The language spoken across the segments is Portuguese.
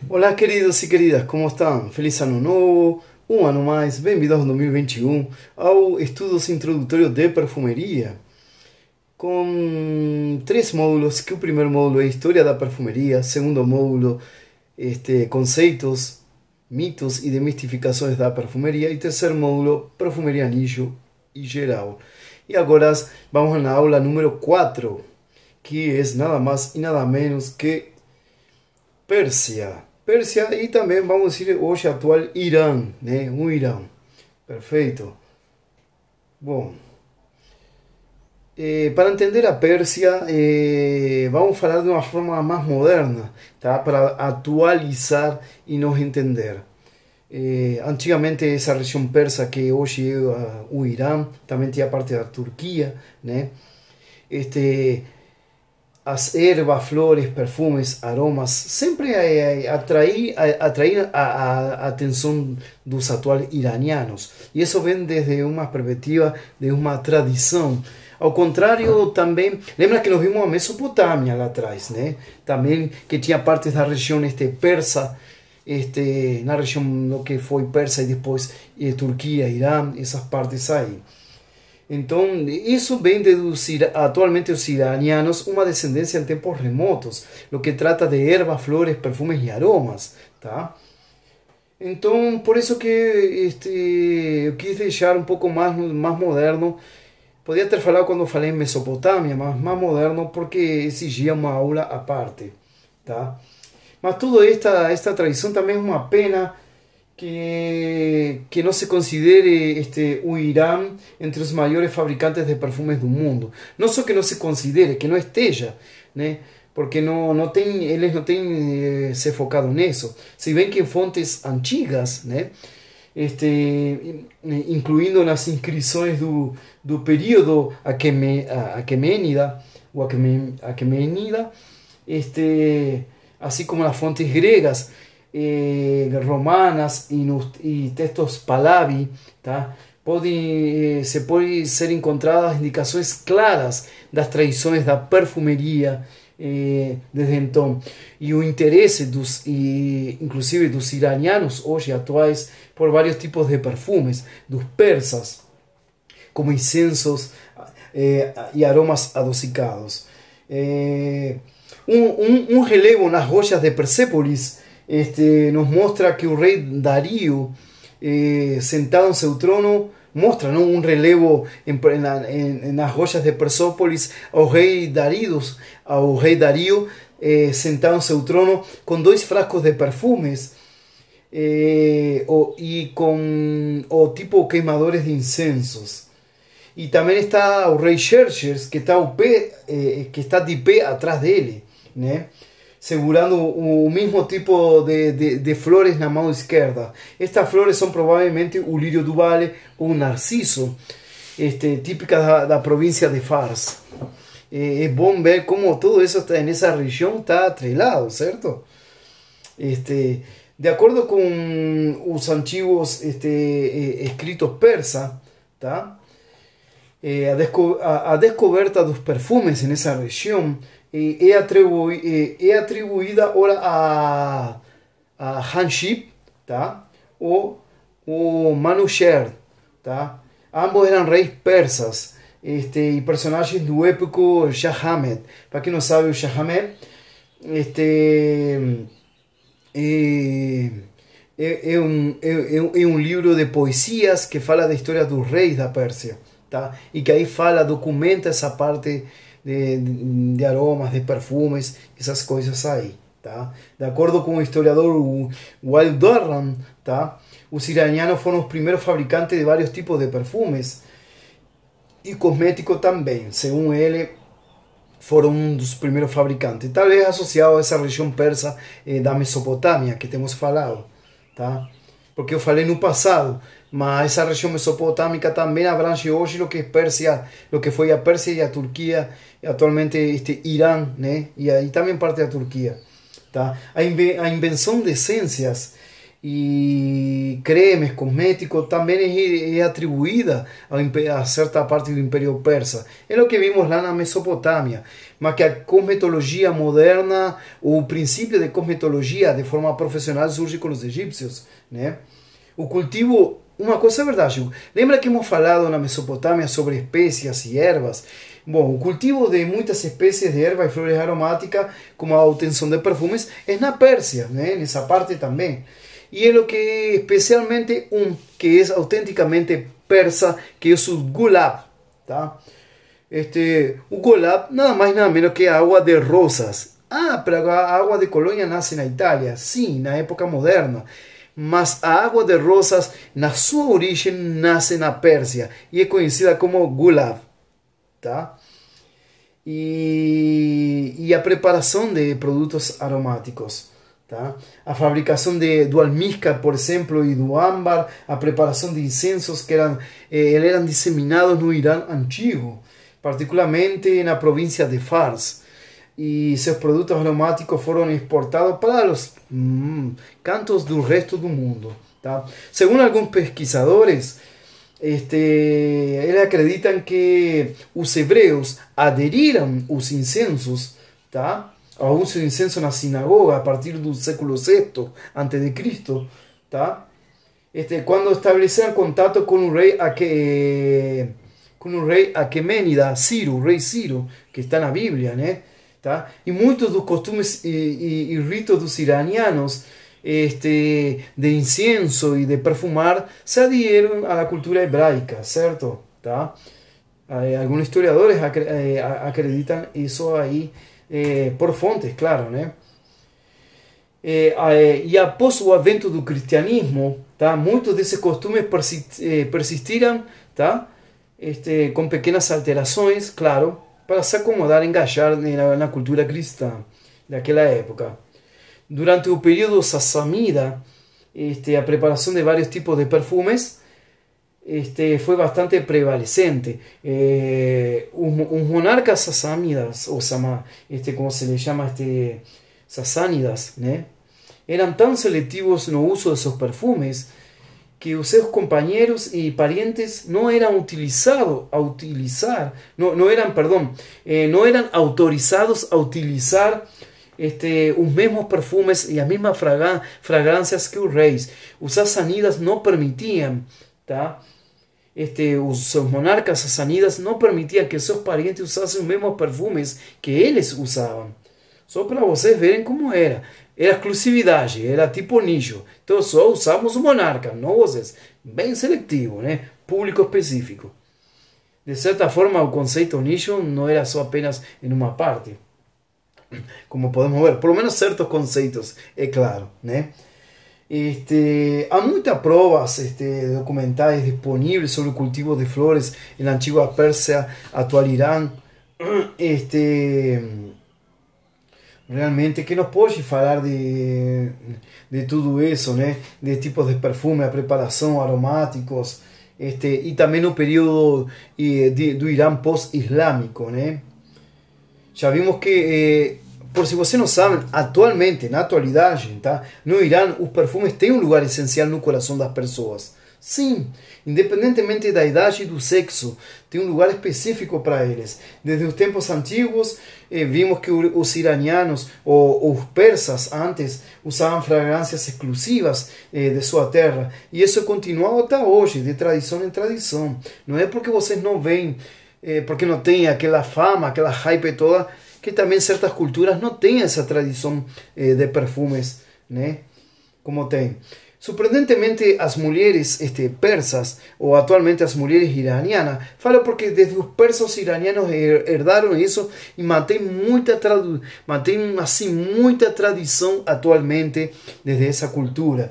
Olá, queridos e queridas, como estão? Feliz ano novo, um ano mais, bem-vindos ao 2021 ao Estudos Introdutórios de Perfumeria, com três módulos, que o primeiro módulo é História da Perfumeria, segundo módulo, conceitos, mitos e demistificações da perfumeria, e terceiro módulo, Perfumeria nicho e geral. E agora vamos na aula número 4, que é nada mais e nada menos que Pérsia. Pérsia e também vamos dizer hoje atual Irã, né? O Irã. Perfeito. Bom, para entender a Pérsia, vamos falar de uma forma mais moderna, tá? Para atualizar e nos entender. Antigamente essa região persa que hoje é o Irã, também tinha parte da Turquia, né? As ervas, flores, perfumes, aromas, sempre atrair a atenção dos atuais iranianos. E isso vem desde uma perspectiva de uma tradição. Ao contrário, também, lembra que nós vimos a Mesopotâmia lá atrás, né? Também que tinha partes da região persa, na região do que foi Persa e depois Turquia, Irã, essas partes aí. Então, isso vem deducir atualmente os iranianos uma descendência em tempos remotos, o que trata de ervas, flores, perfumes e aromas, tá? Então, por isso que eu quis deixar um pouco mais moderno. Podia ter falado quando falei em Mesopotâmia, mas mais moderno porque exigia uma aula à parte, tá? Mas toda esta tradição também é uma pena que no se considere o Irán entre os maiores fabricantes de perfumes do mundo. Não só que não se considere, que não esteja, né? Porque eles não têm se focado nisso. Se bem que em fontes antigas, né? Incluindo nas inscrições do período Aquemênida, ou Aquemenida, assim como nas fontes gregas, romanas e textos Pahlavi, tá? Se pode ser encontradas indicações claras das tradições da perfumeria desde então, e o interesse inclusive dos iranianos hoje atuais por vários tipos de perfumes, dos persas, como incensos e aromas adocicados. Um relevo nas rochas de Persépolis nos mostra que o rei Darío, sentado em seu trono, mostra, ¿no?, um relevo nas rochas de Persépolis ao rei Darío, sentado em seu trono com dois frascos de perfumes e com o tipo queimadores de incensos. E também está o rei Xerxes, que está de pé atrás dele, né, segurando o mesmo tipo de flores na mão esquerda. Estas flores são provavelmente o lírio do vale ou o narciso, típica da província de Fars. É bom ver como todo isso nessa região está atrelado, certo? De acordo com os antigos escritos persas, tá? A descoberta dos perfumes nessa região é atribuída agora a Hanship, tá? ou Manusher, tá? Ambos eram reis persas e personagens do épico Shahamed. Para quem não sabe, o Shahamed é um livro de poesias que fala da história dos reis da Pérsia, tá? E que aí documenta essa parte de aromas, de perfumes, essas coisas aí, tá? De acordo com o historiador Wild Durham, tá? Os iranianos foram os primeiros fabricantes de vários tipos de perfumes e cosméticos também. Segundo ele, foram um dos primeiros fabricantes, talvez associado a essa região persa da Mesopotâmia que temos falado, tá? Porque eu falei no passado, mas essa região mesopotâmica também abrange hoje o que é Pérsia, o que foi a Pérsia e a Turquia, e atualmente Irã, né? E aí também parte da Turquia, tá? A invenção de essências e cremes, cosméticos, também é atribuída a certa parte do Império Persa. É o que vimos lá na Mesopotâmia, mas que a cosmetologia moderna, o princípio de cosmetologia de forma profissional surge com os egípcios, né? O cultivo, uma coisa é verdade, lembra que hemos falado na Mesopotâmia sobre espécies e ervas? Bom, o cultivo de muitas espécies de ervas e flores aromáticas, como a obtenção de perfumes, é na Pérsia, né? Nessa parte também. Y es lo que especialmente que es auténticamente persa, que es o gulab, ¿tá? O gulab nada más y nada menos que agua de rosas. Ah, pero a agua de Colonia nace na Itália, sim, na época moderna. Mas a água de rosas, na sua origem, nasce na Pérsia e é conhecida como gulab, tá? E a preparação de produtos aromáticos. Tá? A fabricação do almíscar, por exemplo, e do âmbar, a preparação de incensos que eram disseminados no Irã antigo, particularmente na província de Fars. E seus produtos aromáticos foram exportados para os cantos do resto do mundo. Tá? Segundo alguns pesquisadores, eles acreditam que os hebreus aderiram os incensos, tá? A uso de incenso na sinagoga a partir do século VI a.C., tá? Quando estabeleceram contato com o rei Aquemênida, Ciro, o rei Ciro, que está na Bíblia, né? Tá? E muitos dos costumes e ritos dos iranianos de incienso e de perfumar se adhieron à cultura hebraica, certo? Tá? Alguns historiadores acreditam isso aí, por fontes, claro, né? E após o advento do cristianismo, tá? Muitos desses costumes persistiram, tá? Com pequenas alterações, claro, para se acomodar, engajar na cultura cristã daquela época. Durante o período sassanida, a preparação de vários tipos de perfumes foi bastante prevalecente. Os monarcas sasánidas, ou como se les chama, sasánidas, né? Eram tão seletivos no uso de seus perfumes que os seus companheiros e parientes não eram autorizados a utilizar os mesmos perfumes e as mesmas fragrâncias que os reis. Os sasánidas não permitiam, tá? Os seus monarcas sasánidas não permitiam que seus parientes usassem os mesmos perfumes que eles usavam. Só para vocês verem como era. Era exclusividade, era tipo nicho. Então só usamos o monarca, não vocês. Bem seletivo, né? Público específico. De certa forma, o conceito nicho não era só apenas em uma parte. Como podemos ver, por lo menos certos conceitos, é claro, né? Há muitas provas documentais disponíveis sobre o cultivo de flores na antiga Pérsia, atual Irã. Realmente que nos pode falar de tudo isso, né? De tipos de perfume, a preparação, aromáticos, e também no período do Irã pós-islâmico, né? Já vimos que, por se você não sabe, atualmente, na atualidade, tá? No Irã, os perfumes têm um lugar essencial no coração das pessoas. Sim, independentemente da idade e do sexo, tem um lugar específico para eles. Desde os tempos antigos, vimos que os iranianos ou os persas antes usavam fragrâncias exclusivas de sua terra. E isso continua até hoje, de tradição em tradição. Não é porque vocês não veem, porque não tem aquela fama, aquela hype toda, que também certas culturas não têm essa tradição de perfumes, né? Como tem. Surpreendentemente, as mulheres persas, ou atualmente as mulheres iranianas, falo porque desde os persas iranianos herdaram isso e mantém muita tradição atualmente desde essa cultura.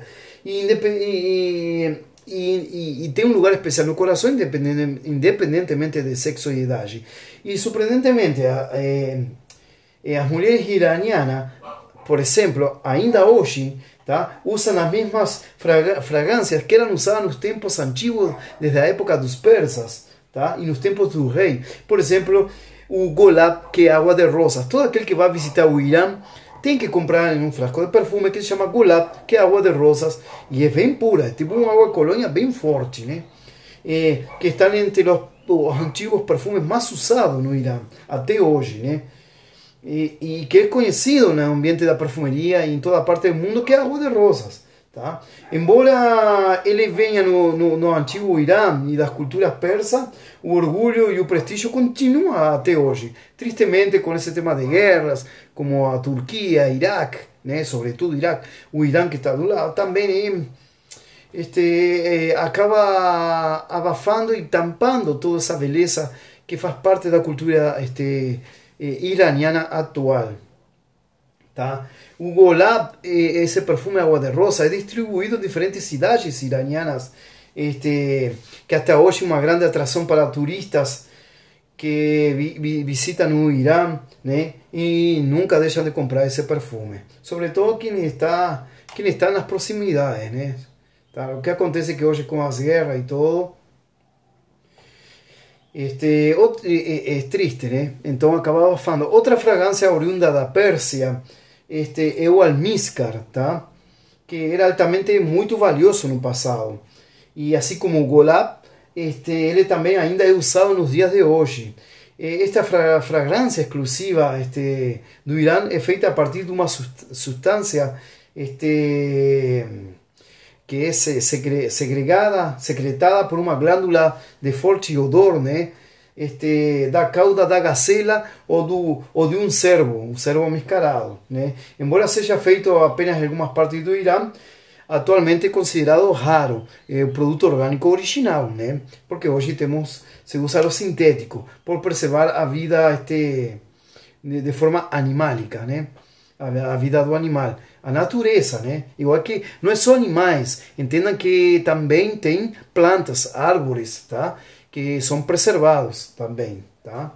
E tem um lugar especial no coração, independentemente de sexo e idade. E surpreendentemente, as mulheres iranianas, por exemplo, ainda hoje, tá? Usam as mesmas fragrâncias que eram usadas nos tempos antigos, desde a época dos persas, tá? E nos tempos do rei. Por exemplo, o golab, que é água de rosas. Todo aquele que vai visitar o Irã tem que comprar em um frasco de perfume que se chama Gulab, que é água de rosas, e é bem pura, é tipo uma água de colônia bem forte, né? Que estão entre os antigos perfumes mais usados no Irã, até hoje, né? E que é conhecido no ambiente da perfumeria em toda parte do mundo, que é água de rosas. Tá? Embora ele venha no antigo Irã e das culturas persas, o orgulho e o prestígio continua até hoje. Tristemente, com esse tema de guerras, como a Turquia, Iraque, né? Sobretudo Iraque, o Irã que está do lado, também acaba abafando e tampando toda essa beleza que faz parte da cultura iraniana atual. Tá? O Golab, esse perfume água de rosa, é distribuído em diferentes cidades iranianas, que até hoje é uma grande atração para turistas que visitam o Irã, né? E nunca deixam de comprar esse perfume. Sobretudo quem está nas proximidades, né? Tá? O que acontece é que hoje com as guerras e todo, é triste, né? Então acaba abafando. Outra fragrância oriunda da Pérsia é o almíscar, tá? Que era altamente muito valioso no passado. E assim como o Golab, ele também ainda é usado nos dias de hoje. Esta fragrância exclusiva do Irã é feita a partir de uma substância que é secretada por uma glândula de forte odor, né? Da cauda da gazela ou de um cervo mascarado, né? Embora seja feito apenas em algumas partes do Irã, atualmente é considerado raro, o produto orgânico original, né? Porque hoje se usa o sintético por preservar a vida de forma animálica, né? A vida do animal, a natureza, né? Igual que não é só animais, entendam que também tem plantas, árvores, tá? Que são preservados também, tá?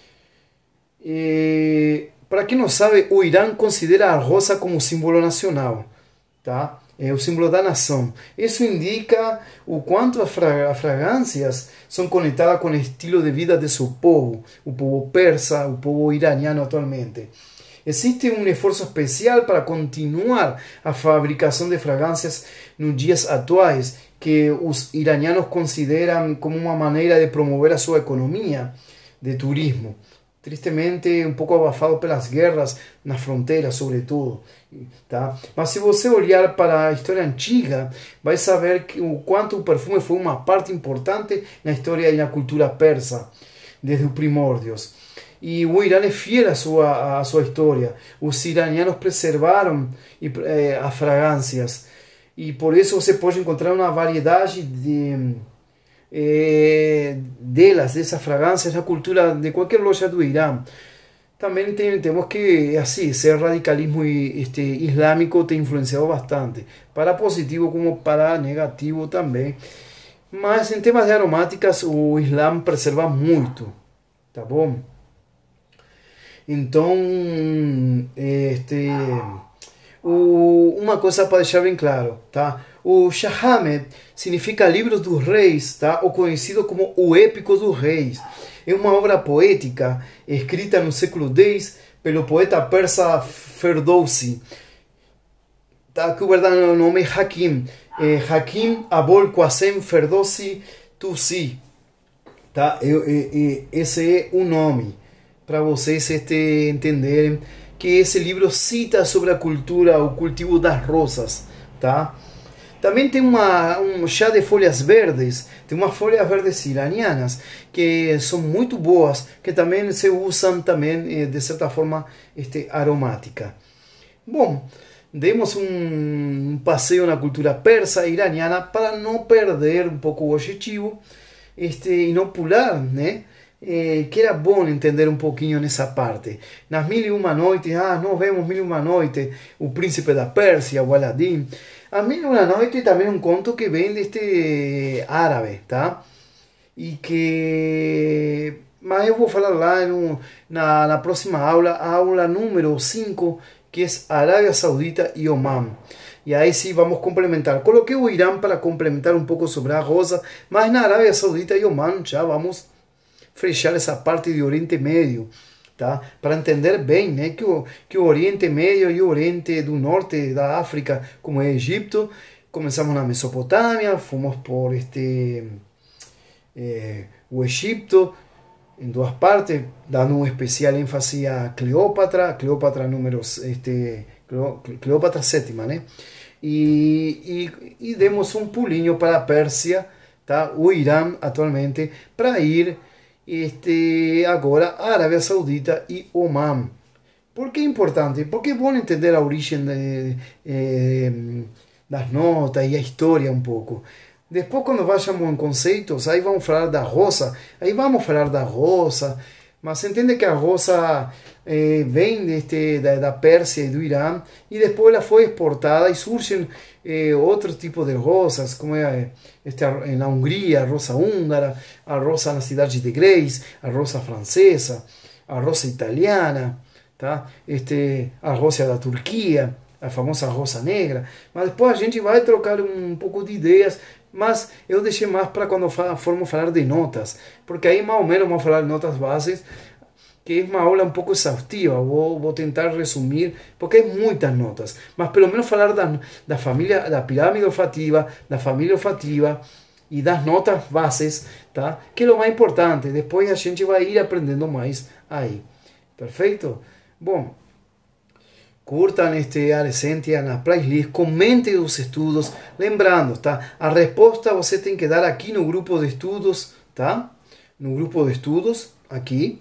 Para quem não sabe, o Irã considera a rosa como símbolo nacional, tá? É o símbolo da nação. Isso indica o quanto as fragrâncias são conectadas com o estilo de vida de seu povo, o povo persa, o povo iraniano atualmente. Existe um esforço especial para continuar a fabricação de fragrâncias nos dias atuais, que os iranianos consideram como uma maneira de promover a sua economia de turismo. Tristemente, um pouco abafado pelas guerras nas fronteiras, sobretudo. Tá? Mas se você olhar para a história antiga, vai saber o quanto o perfume foi uma parte importante na história e na cultura persa, desde os primórdios. E o Irã é fiel à sua história. Os iranianos preservaram as fragrâncias. E por isso você pode encontrar uma variedade dessas fragrâncias na cultura de qualquer loja do Irã. Também temos que, assim, ser radicalismo islâmico tem influenciado bastante, para positivo como para negativo também. Mas em temas de aromáticas, o Islã preserva muito, tá bom? Então, uma coisa para deixar bem claro, tá? O Shahamed significa Livros dos Reis, tá? Ou conhecido como o Épico dos Reis. É uma obra poética escrita no século X pelo poeta persa Ferdowsi, tá? Que o verdadeiro nome é Hakim. Hakim Abol Qasim Ferdowsi Tusi, tá? Esse é o nome, para vocês entenderem que esse livro cita sobre a cultura, o cultivo das rosas, tá? Também tem um chá de folhas verdes, tem umas folhas verdes iranianas que são muito boas, que também se usam também de certa forma aromática. Bom, demos um passeio na cultura persa e iraniana para não perder um pouco o objetivo e não pular, né? Que era bom entender um pouquinho nessa parte. Nas Mil e Uma Noites, nós vemos Mil e Uma Noites, o Príncipe da Pérsia, o Aladim. As Mil e Uma Noites também é um conto que vem deste árabe, tá? E que... Mas eu vou falar lá na próxima aula, a aula número 5, que é Arábia Saudita e Omã. E aí sim vamos complementar. Coloquei o Irã para complementar um pouco sobre a rosa, mas na Arábia Saudita e Omã já vamos fechar essa parte de Oriente Médio, tá? Para entender bem, né, que o Oriente Médio e o Oriente do Norte da África, como é Egito, começamos na Mesopotâmia, fomos por o Egito, em duas partes, dando um especial ênfase a Cleópatra números, Cleópatra sétima, né? E demos um pulinho para a Pérsia, tá? O Irã atualmente, para ir agora a Arábia Saudita e Oman. Por que é importante? Porque é bom entender a origem das notas e a história um pouco. Depois, quando vayamos em conceitos, aí vamos falar da rosa. Aí vamos falar da rosa. Mas entende que a rosa vem da Pérsia e do Irã. E depois ela foi exportada e surgem outro tipo de rosas, como na Hungria, a rosa húngara, a rosa na cidade de Grace, a rosa francesa, a rosa italiana, tá? A rosa da Turquia, a famosa rosa negra. Mas depois a gente vai trocar um pouco de ideias, mas eu deixei mais para quando formos falar de notas, porque aí mais ou menos vamos falar de notas bases, que é uma aula um pouco exaustiva, vou tentar resumir, porque é muitas notas, mas pelo menos falar da família, da pirâmide olfativa, da família olfativa e das notas bases, tá? Que é o mais importante, depois a gente vai ir aprendendo mais aí, perfeito? Bom, curtam a Essentia na playlist, comentem os estudos, lembrando, tá? A resposta você tem que dar aqui no grupo de estudos, tá? No grupo de estudos, aqui,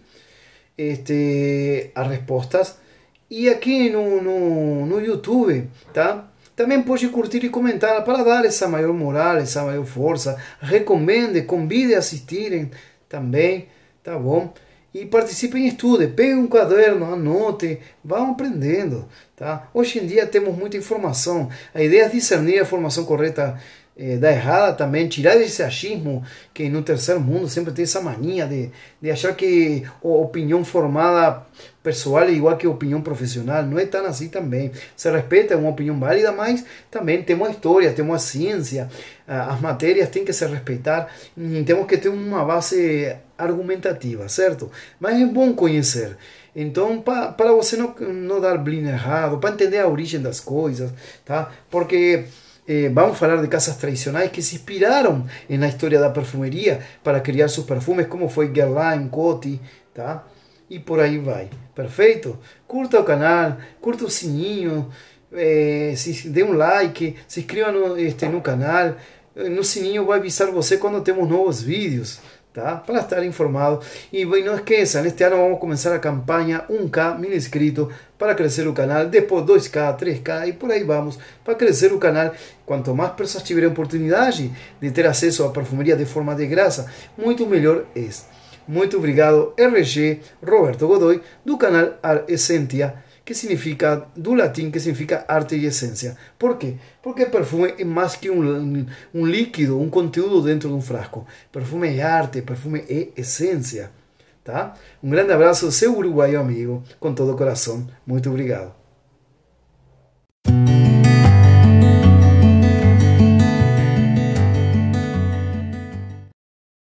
as respostas, e aqui no YouTube, tá? Também pode curtir e comentar para dar essa maior moral, essa maior força. Recomende, convide a assistirem também, tá bom? E participe em estudo, pegue um caderno, anote, vão aprendendo, tá? Hoje em dia temos muita informação, a ideia é discernir a informação correta da errada também, tirar esse achismo que no terceiro mundo sempre tem essa mania de achar que a opinião formada pessoal é igual que a opinião profissional, não é tão assim também, se respeita, é uma opinião válida, mas também temos a história, temos a ciência, as matérias têm que se respeitar, temos que ter uma base argumentativa, certo? Mas é bom conhecer. Então, para você não dar blind errado, para entender a origem das coisas, tá? Porque vamos falar de casas tradicionais que se inspiraram na história da perfumeria para criar seus perfumes, como foi Guerlain, Coty, tá? E por aí vai. Perfeito? Curta o canal, curta o sininho, dê um like, se inscreva no canal. No sininho vai avisar você quando temos novos vídeos, tá? Para estar informado. E não esqueçam, este ano vamos começar a campanha 1K 1000 inscritos para crescer o canal, depois 2K, 3K e por aí vamos, para crescer o canal. Quanto mais pessoas tiverem oportunidade de ter acesso à perfumeria de forma de graça, muito melhor é. Muito obrigado, RG Roberto Godoy, do canal Essentia, que significa, do latim, que significa arte e essência. Por quê? Porque perfume é mais que um líquido, um conteúdo dentro de um frasco. Perfume é arte, perfume é essência. Tá? Um grande abraço, seu uruguaio amigo, com todo o coração. Muito obrigado.